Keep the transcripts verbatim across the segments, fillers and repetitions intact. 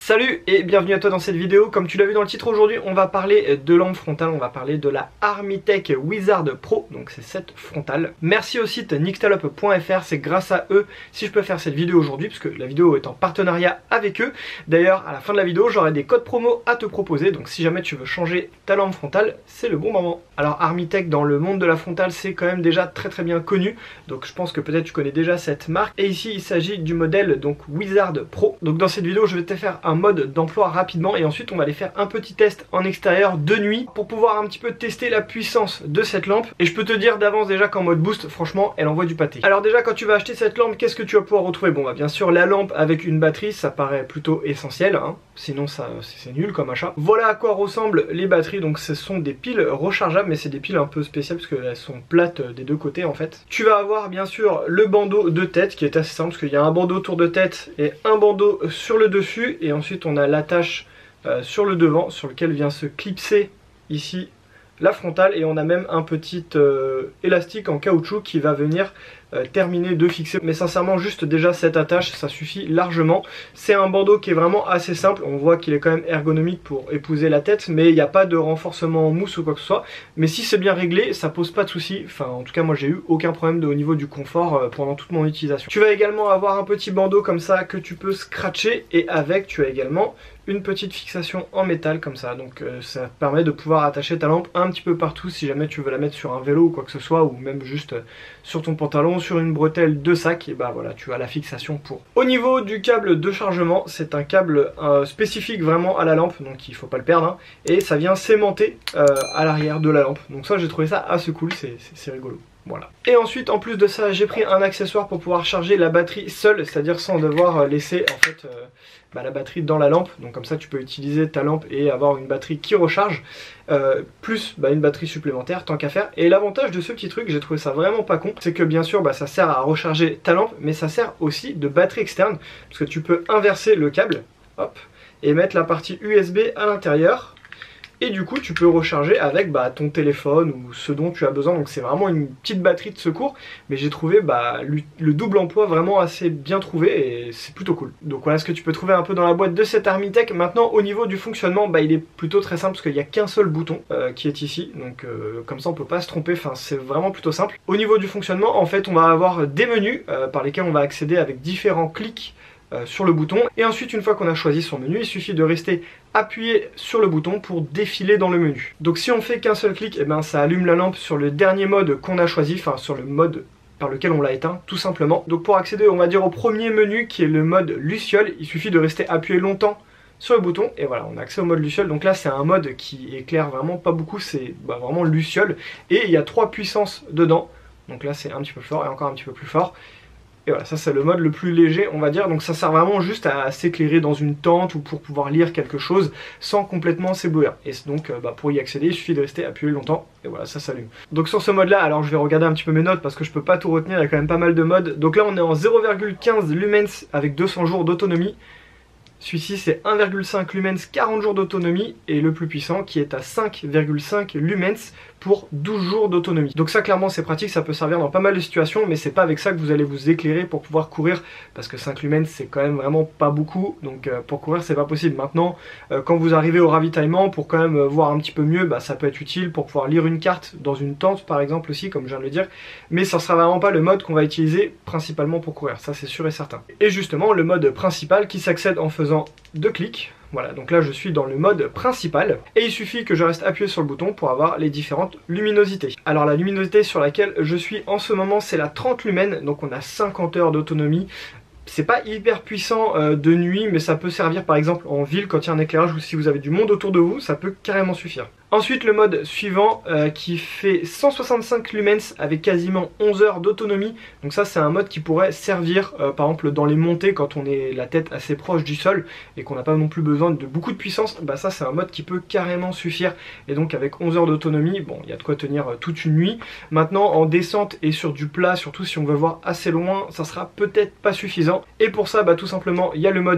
Salut et bienvenue à toi dans cette vidéo. Comme tu l'as vu dans le titre, aujourd'hui on va parler de lampe frontale, on va parler de la Armitech Wizard Pro, donc c'est cette frontale. Merci au site nixtalop point F R, c'est grâce à eux si je peux faire cette vidéo aujourd'hui, puisque la vidéo est en partenariat avec eux. D'ailleurs à la fin de la vidéo j'aurai des codes promo à te proposer, donc si jamais tu veux changer ta lampe frontale, c'est le bon moment. Alors Armitech dans le monde de la frontale c'est quand même déjà très très bien connu, donc je pense que peut-être tu connais déjà cette marque. Et ici il s'agit du modèle donc Wizard Pro. Donc dans cette vidéo je vais te faire un mode d'emploi rapidement et ensuite on va aller faire un petit test en extérieur de nuit pour pouvoir un petit peu tester la puissance de cette lampe. Et je peux te dire d'avance déjà qu'en mode boost, franchement elle envoie du pâté. Alors déjà quand tu vas acheter cette lampe, qu'est-ce que tu vas pouvoir retrouver? Bon bah bien sûr la lampe avec une batterie, ça paraît plutôt essentiel, hein. Sinon ça c'est nul comme achat. Voilà à quoi ressemblent les batteries. Donc ce sont des piles rechargeables, mais c'est des piles un peu spéciales parce qu'elles sont plates des deux côtés en fait. Tu vas avoir bien sûr le bandeau de tête qui est assez simple parce qu'il y a un bandeau autour de tête et un bandeau sur le dessus, et ensuite on a l'attache euh, sur le devant sur lequel vient se clipser ici la frontale, et on a même un petit euh, élastique en caoutchouc qui va venir euh, terminer de fixer. Mais sincèrement juste déjà cette attache ça suffit largement. C'est un bandeau qui est vraiment assez simple, on voit qu'il est quand même ergonomique pour épouser la tête, mais il n'y a pas de renforcement en mousse ou quoi que ce soit. Mais si c'est bien réglé ça pose pas de soucis, enfin en tout cas moi j'ai eu aucun problème de, au niveau du confort euh, pendant toute mon utilisation. Tu vas également avoir un petit bandeau comme ça que tu peux scratcher, et avec tu as également une petite fixation en métal comme ça, donc euh, ça te permet de pouvoir attacher ta lampe un petit peu partout si jamais tu veux la mettre sur un vélo ou quoi que ce soit, ou même juste euh, sur ton pantalon, sur une bretelle de sac, et bah voilà tu as la fixation pour. Au niveau du câble de chargement, c'est un câble euh, spécifique vraiment à la lampe, donc il faut pas le perdre, hein, et ça vient s'aimanter euh, à l'arrière de la lampe, donc ça j'ai trouvé ça assez cool, c'est rigolo. Voilà. Et ensuite en plus de ça j'ai pris un accessoire pour pouvoir charger la batterie seule, c'est-à-dire sans devoir laisser en fait euh, bah, la batterie dans la lampe. Donc comme ça tu peux utiliser ta lampe et avoir une batterie qui recharge, euh, plus bah, une batterie supplémentaire tant qu'à faire. Et l'avantage de ce petit truc, j'ai trouvé ça vraiment pas con, c'est que bien sûr bah, ça sert à recharger ta lampe, mais ça sert aussi de batterie externe, parce que tu peux inverser le câble, hop, et mettre la partie U S B à l'intérieur. Et du coup tu peux recharger avec bah, ton téléphone ou ce dont tu as besoin, donc c'est vraiment une petite batterie de secours. Mais j'ai trouvé bah, le double emploi vraiment assez bien trouvé et c'est plutôt cool. Donc voilà ce que tu peux trouver un peu dans la boîte de cette Armitech. Maintenant au niveau du fonctionnement, bah, il est plutôt très simple parce qu'il n'y a qu'un seul bouton euh, qui est ici. Donc euh, comme ça on peut pas se tromper, enfin c'est vraiment plutôt simple. Au niveau du fonctionnement en fait on va avoir des menus euh, par lesquels on va accéder avec différents clics Euh, sur le bouton, et ensuite une fois qu'on a choisi son menu il suffit de rester appuyé sur le bouton pour défiler dans le menu. Donc si on fait qu'un seul clic, et eh ben ça allume la lampe sur le dernier mode qu'on a choisi, enfin sur le mode par lequel on l'a éteint tout simplement. Donc pour accéder on va dire au premier menu qui est le mode Luciole, il suffit de rester appuyé longtemps sur le bouton et voilà on a accès au mode Luciole. Donc là c'est un mode qui éclaire vraiment pas beaucoup, c'est bah, vraiment Luciole, et il y a trois puissances dedans, donc là c'est un petit peu fort et encore un petit peu plus fort. Et voilà, ça c'est le mode le plus léger on va dire, donc ça sert vraiment juste à s'éclairer dans une tente ou pour pouvoir lire quelque chose sans complètement s'éblouir. Et donc bah, pour y accéder il suffit de rester appuyé longtemps et voilà ça s'allume. Donc sur ce mode là, alors je vais regarder un petit peu mes notes parce que je peux pas tout retenir, il y a quand même pas mal de modes. Donc là on est en zéro virgule quinze lumens avec deux cents jours d'autonomie. Celui-ci c'est un virgule cinq lumens, quarante jours d'autonomie, et le plus puissant qui est à cinq virgule cinq lumens pour douze jours d'autonomie. Donc ça clairement c'est pratique, ça peut servir dans pas mal de situations, mais c'est pas avec ça que vous allez vous éclairer pour pouvoir courir, parce que cinq lumens c'est quand même vraiment pas beaucoup, donc euh, pour courir c'est pas possible. Maintenant euh, quand vous arrivez au ravitaillement, pour quand même euh, voir un petit peu mieux, bah, ça peut être utile pour pouvoir lire une carte dans une tente par exemple aussi, comme je viens de le dire, mais ça sera vraiment pas le mode qu'on va utiliser principalement pour courir, ça c'est sûr et certain. Et justement le mode principal qui s'accède en faisant deux clics. Voilà, donc là je suis dans le mode principal et il suffit que je reste appuyé sur le bouton pour avoir les différentes luminosités. Alors la luminosité sur laquelle je suis en ce moment c'est la trente lumens, donc on a cinquante heures d'autonomie. C'est pas hyper puissant euh, de nuit, mais ça peut servir par exemple en ville quand il y a un éclairage ou si vous avez du monde autour de vous, ça peut carrément suffire. Ensuite le mode suivant euh, qui fait cent soixante-cinq lumens avec quasiment onze heures d'autonomie. Donc ça c'est un mode qui pourrait servir euh, par exemple dans les montées quand on est la tête assez proche du sol et qu'on n'a pas non plus besoin de beaucoup de puissance. Bah ça c'est un mode qui peut carrément suffire, et donc avec onze heures d'autonomie, bon il y a de quoi tenir euh, toute une nuit. Maintenant en descente et sur du plat, surtout si on veut voir assez loin, ça sera peut-être pas suffisant. Et pour ça bah tout simplement il y a le mode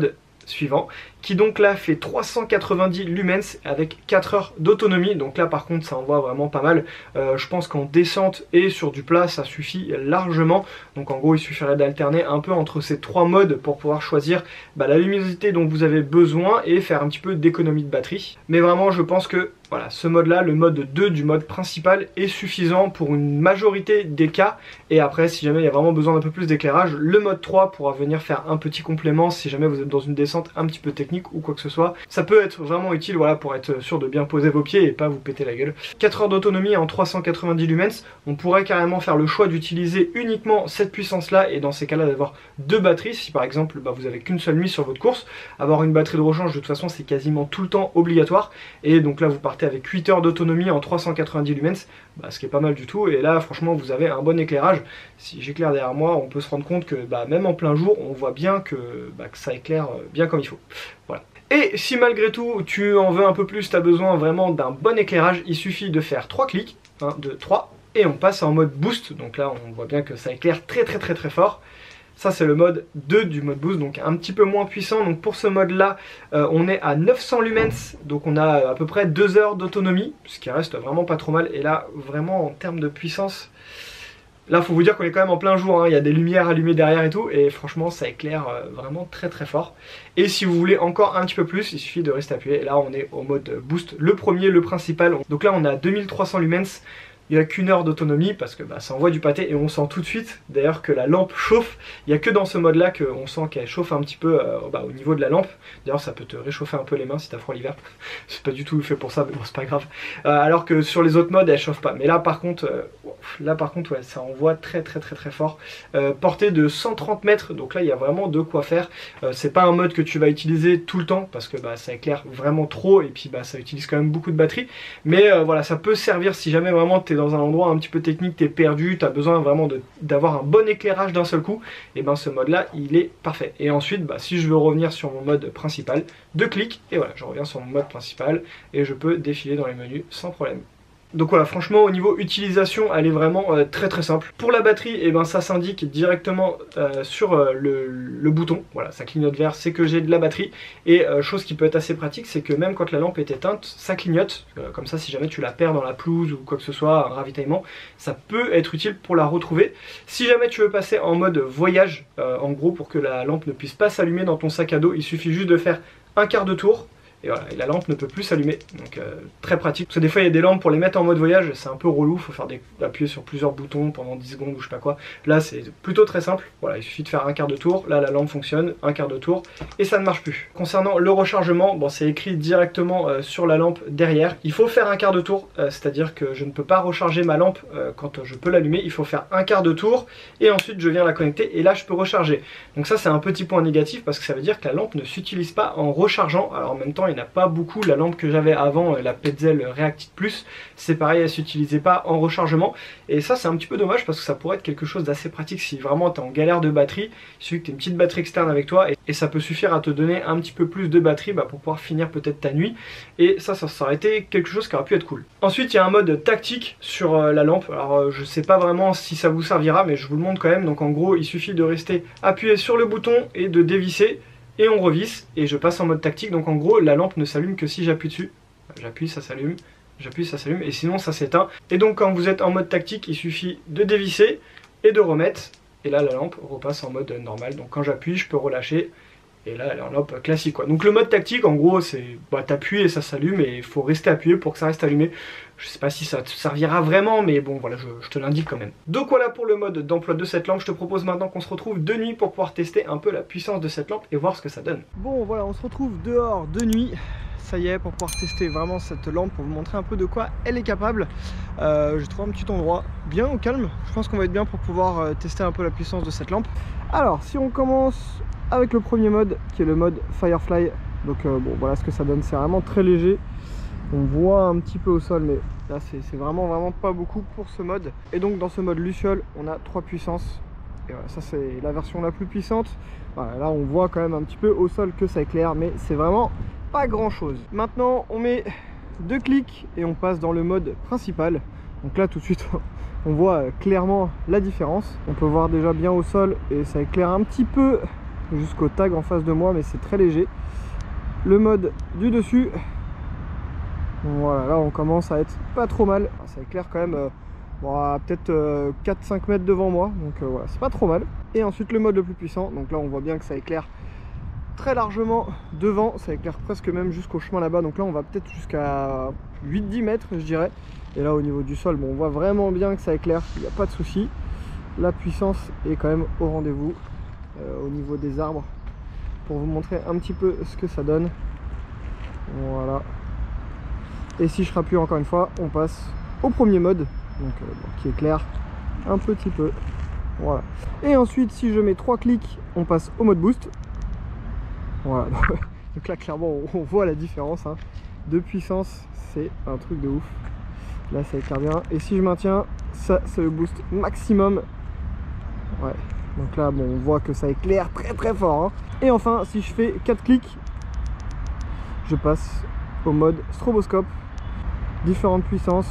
suivant, qui donc là fait trois cent quatre-vingt-dix lumens avec quatre heures d'autonomie. Donc là par contre ça envoie vraiment pas mal. Euh, je pense qu'en descente et sur du plat ça suffit largement. Donc en gros il suffirait d'alterner un peu entre ces trois modes pour pouvoir choisir bah, la luminosité dont vous avez besoin et faire un petit peu d'économie de batterie. Mais vraiment je pense que voilà, ce mode là, le mode deux du mode principal est suffisant pour une majorité des cas. Et après si jamais il y a vraiment besoin d'un peu plus d'éclairage, le mode trois pourra venir faire un petit complément si jamais vous êtes dans une descente un petit peu technique ou quoi que ce soit. Ça peut être vraiment utile voilà, pour être sûr de bien poser vos pieds et pas vous péter la gueule. quatre heures d'autonomie en trois cent quatre-vingt-dix lumens, on pourrait carrément faire le choix d'utiliser uniquement cette puissance là et dans ces cas là d'avoir deux batteries. Si par exemple bah, vous avez qu'une seule nuit sur votre course, avoir une batterie de rechange de toute façon c'est quasiment tout le temps obligatoire. Et donc là vous partez avec huit heures d'autonomie en trois cent quatre-vingt-dix lumens, bah, ce qui est pas mal du tout. Et là franchement vous avez un bon éclairage. Si j'éclaire derrière moi on peut se rendre compte que bah, même en plein jour on voit bien que, bah, que ça éclaire bien comme il faut. Voilà. Et si malgré tout tu en veux un peu plus, tu as besoin vraiment d'un bon éclairage, il suffit de faire trois clics, un, deux, trois, et on passe en mode boost. Donc là on voit bien que ça éclaire très très très très fort. Ça c'est le mode deux du mode boost, donc un petit peu moins puissant. Donc pour ce mode là euh, on est à neuf cents lumens, donc on a à peu près deux heures d'autonomie, ce qui reste vraiment pas trop mal. Et là vraiment en termes de puissance, là faut vous dire qu'on est quand même en plein jour, hein. Il y a des lumières allumées derrière et tout, et franchement ça éclaire euh, vraiment très très fort. Et si vous voulez encore un petit peu plus, il suffit de rester appuyé. Et là on est au mode boost, le premier, le principal. Donc là on a deux mille trois cents lumens. Il n'y a qu'une heure d'autonomie parce que bah, ça envoie du pâté et on sent tout de suite d'ailleurs que la lampe chauffe. Il n'y a que dans ce mode là qu'on sent qu'elle chauffe un petit peu euh, bah, au niveau de la lampe. D'ailleurs ça peut te réchauffer un peu les mains si t'as froid l'hiver. C'est pas du tout fait pour ça mais bon c'est pas grave. Euh, alors que sur les autres modes elle chauffe pas. Mais là par contre, euh, là par contre ouais, ça envoie très très très très fort. Euh, portée de cent trente mètres, donc là il y a vraiment de quoi faire. Euh, c'est pas un mode que tu vas utiliser tout le temps parce que bah, ça éclaire vraiment trop et puis bah, ça utilise quand même beaucoup de batterie. Mais euh, voilà, ça peut servir si jamais vraiment t'es dans un endroit un petit peu technique, t'es perdu, t'as besoin vraiment d'avoir un bon éclairage d'un seul coup, et ben ce mode là il est parfait. Et ensuite bah, si je veux revenir sur mon mode principal, deux clics et voilà je reviens sur mon mode principal et je peux défiler dans les menus sans problème. Donc voilà, franchement au niveau utilisation elle est vraiment euh, très très simple. Pour la batterie, et ben ça s'indique directement euh, sur euh, le, le bouton, voilà ça clignote vert, c'est que j'ai de la batterie. Et euh, chose qui peut être assez pratique, c'est que même quand la lampe est éteinte, ça clignote, euh, comme ça si jamais tu la perds dans la pelouse ou quoi que ce soit, un ravitaillement, ça peut être utile pour la retrouver. Si jamais tu veux passer en mode voyage, euh, en gros pour que la lampe ne puisse pas s'allumer dans ton sac à dos, il suffit juste de faire un quart de tour. Et voilà, et la lampe ne peut plus s'allumer, donc euh, très pratique. Parce que des fois il y a des lampes pour les mettre en mode voyage, c'est un peu relou, faut faire des, appuyer sur plusieurs boutons pendant dix secondes ou je sais pas quoi. Là c'est plutôt très simple, voilà, il suffit de faire un quart de tour, là la lampe fonctionne, un quart de tour, et ça ne marche plus. Concernant le rechargement, bon c'est écrit directement euh, sur la lampe derrière, il faut faire un quart de tour, euh, c'est à dire que je ne peux pas recharger ma lampe euh, quand je peux l'allumer, il faut faire un quart de tour, et ensuite je viens la connecter, et là je peux recharger. Donc ça c'est un petit point négatif, parce que ça veut dire que la lampe ne s'utilise pas en rechargeant, alors en même temps il n'y en a pas beaucoup. La lampe que j'avais avant, la Petzl Reactive Plus, c'est pareil, elle s'utilisait pas en rechargement, et ça c'est un petit peu dommage parce que ça pourrait être quelque chose d'assez pratique si vraiment tu es en galère de batterie. Il suffit que tu aies une petite batterie externe avec toi et, et ça peut suffire à te donner un petit peu plus de batterie bah, pour pouvoir finir peut-être ta nuit, et ça, ça, ça aurait été quelque chose qui aurait pu être cool. Ensuite il y a un mode tactique sur euh, la lampe, alors euh, je sais pas vraiment si ça vous servira mais je vous le montre quand même. Donc en gros il suffit de rester appuyé sur le bouton et de dévisser, et on revisse et je passe en mode tactique. Donc en gros la lampe ne s'allume que si j'appuie dessus, j'appuie ça s'allume, j'appuie ça s'allume, et sinon ça s'éteint. Et donc quand vous êtes en mode tactique il suffit de dévisser et de remettre, et là la lampe repasse en mode normal. Donc quand j'appuie je peux relâcher et là elle est en lampe classique quoi. Donc le mode tactique en gros c'est bah, t'appuies et ça s'allume, et il faut rester appuyé pour que ça reste allumé. Je sais pas si ça te servira vraiment mais bon voilà, je, je te l'indique quand même. Donc voilà pour le mode d'emploi de cette lampe. Je te propose maintenant qu'on se retrouve de nuit pour pouvoir tester un peu la puissance de cette lampe et voir ce que ça donne. Bon voilà, on se retrouve dehors de nuit, ça y est, pour pouvoir tester vraiment cette lampe, pour vous montrer un peu de quoi elle est capable. Euh, J'ai trouvé un petit endroit bien au calme, je pense qu'on va être bien pour pouvoir euh, tester un peu la puissance de cette lampe. Alors si on commence avec le premier mode qui est le mode Firefly, donc euh, bon voilà ce que ça donne, c'est vraiment très léger. On voit un petit peu au sol mais là c'est vraiment vraiment pas beaucoup pour ce mode. Et donc dans ce mode Luciole on a trois puissances, et voilà, ça c'est la version la plus puissante. Voilà, là on voit quand même un petit peu au sol que ça éclaire, mais c'est vraiment pas grand chose. Maintenant on met deux clics et on passe dans le mode principal. Donc là tout de suite on voit clairement la différence. On peut voir déjà bien au sol et ça éclaire un petit peu jusqu'au tag en face de moi, mais c'est très léger. Le mode du dessus, voilà, là on commence à être pas trop mal. Ça éclaire quand même euh, bon, peut-être euh, quatre cinq mètres devant moi, donc euh, voilà, c'est pas trop mal. Et ensuite le mode le plus puissant, donc là on voit bien que ça éclaire très largement devant, ça éclaire presque même jusqu'au chemin là-bas, donc là on va peut-être jusqu'à huit dix mètres je dirais. Et là au niveau du sol, bon, on voit vraiment bien que ça éclaire, il n'y a pas de souci. La puissance est quand même au rendez-vous euh, au niveau des arbres, pour vous montrer un petit peu ce que ça donne. Voilà. Et si je rappuie encore une fois, on passe au premier mode, donc euh, bon, qui éclaire un petit peu. Voilà. Et ensuite, si je mets trois clics, on passe au mode boost. Voilà. Donc là, clairement, on voit la différence hein. De puissance, c'est un truc de ouf. Là, ça éclaire bien. Et si je maintiens, ça, c'est le boost maximum. Ouais. Donc là, bon, on voit que ça éclaire très très fort. Hein. Et enfin, si je fais quatre clics, je passe au mode stroboscope. Différentes puissances.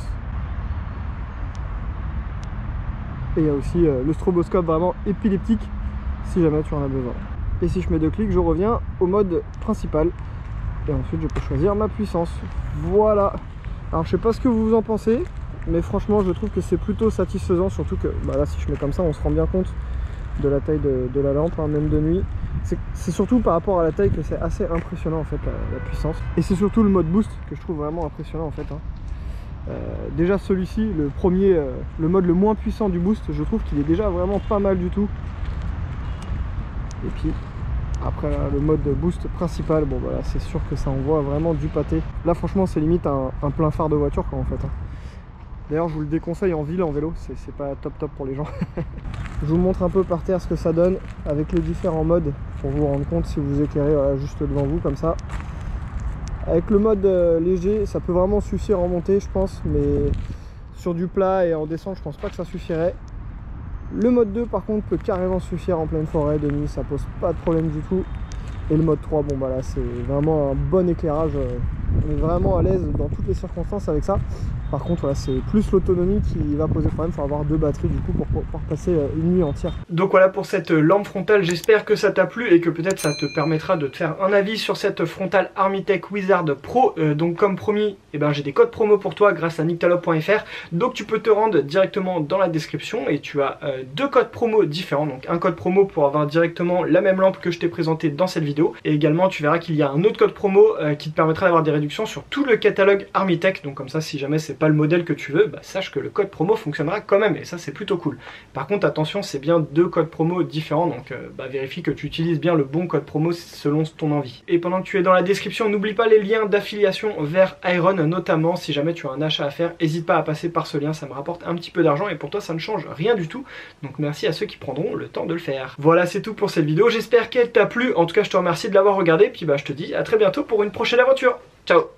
Et il y a aussi euh, le stroboscope vraiment épileptique, si jamais tu en as besoin. Et si je mets deux clics, je reviens au mode principal. Et ensuite, je peux choisir ma puissance. Voilà. Alors, je sais pas ce que vous en pensez, mais franchement, je trouve que c'est plutôt satisfaisant. Surtout que bah là, si je mets comme ça, on se rend bien compte de la taille de, de la lampe, hein, même de nuit. C'est surtout par rapport à la taille que c'est assez impressionnant, en fait, la, la puissance. Et c'est surtout le mode boost que je trouve vraiment impressionnant, en fait. Hein. Euh, déjà, celui-ci, le premier, euh, le mode le moins puissant du boost, je trouve qu'il est déjà vraiment pas mal du tout. Et puis après le mode boost principal, bon voilà, c'est sûr que ça envoie vraiment du pâté. Là franchement c'est limite un, un plein phare de voiture quoi en fait. D'ailleurs je vous le déconseille en ville en vélo, c'est pas top top pour les gens. Je vous montre un peu par terre ce que ça donne avec les différents modes pour vous rendre compte si vous éclairez voilà, juste devant vous comme ça. Avec le mode euh, léger ça peut vraiment suffire en montée je pense, mais sur du plat et en descente je pense pas que ça suffirait. Le mode deux par contre peut carrément suffire en pleine forêt de nuit, ça pose pas de problème du tout. Et le mode trois, bon bah là c'est vraiment un bon éclairage, on est vraiment à l'aise dans toutes les circonstances avec ça. Par contre voilà, c'est plus l'autonomie qui va poser problème, il faut avoir deux batteries du coup pour pouvoir passer une nuit entière. Donc voilà pour cette lampe frontale, j'espère que ça t'a plu et que peut-être ça te permettra de te faire un avis sur cette frontale Armitech Wizard Pro. Euh, donc comme promis, eh ben, j'ai des codes promo pour toi grâce à nicktalop point F R, donc tu peux te rendre directement dans la description et tu as euh, deux codes promo différents. Donc un code promo pour avoir directement la même lampe que je t'ai présentée dans cette vidéo, et également tu verras qu'il y a un autre code promo euh, qui te permettra d'avoir des réductions sur tout le catalogue Armitech. Donc comme ça, si jamais c'est pas le modèle que tu veux, bah, sache que le code promo fonctionnera quand même, et ça c'est plutôt cool. Par contre attention, c'est bien deux codes promo différents, donc euh, bah, vérifie que tu utilises bien le bon code promo selon ton envie. Et pendant que tu es dans la description, n'oublie pas les liens d'affiliation vers Iron, notamment si jamais tu as un achat à faire, n'hésite pas à passer par ce lien, ça me rapporte un petit peu d'argent et pour toi ça ne change rien du tout, donc merci à ceux qui prendront le temps de le faire. Voilà, c'est tout pour cette vidéo, j'espère qu'elle t'a plu, en tout cas je te remercie de l'avoir regardé, puis bah je te dis à très bientôt pour une prochaine aventure. Ciao.